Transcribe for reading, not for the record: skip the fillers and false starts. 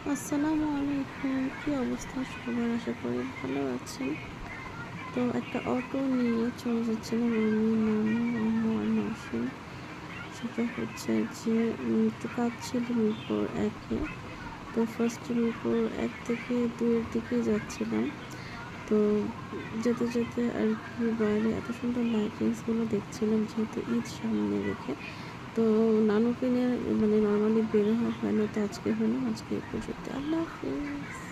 আসসালামু আলাইকুম। কি অবস্থা সবার? আশা করি ভালো আছেন। তো একটা অটো নিয়ে চলে যাচ্ছিলাম আমি, নানু, আম্মু আর নওশীন। সেটা হচ্ছে যে একটু কাজ ছিল মিরপুর ১-এ। তো ফার্স্টে মিরপুর ১ থেকে ২ এর দিকেই যাচ্ছিলাম। তো যেতে যেতে আর কি বাইরে এত সুন্দর লাইটিংসগুলো দেখছিলাম, যেহেতু ঈদ সামনে রেখে। তো নানুকে নিয়ে নরমালি বের হওয়া হয় না, তো আজকে হলো। আজকে এই পর্যন্ত। আল্লাহ হাফেজ।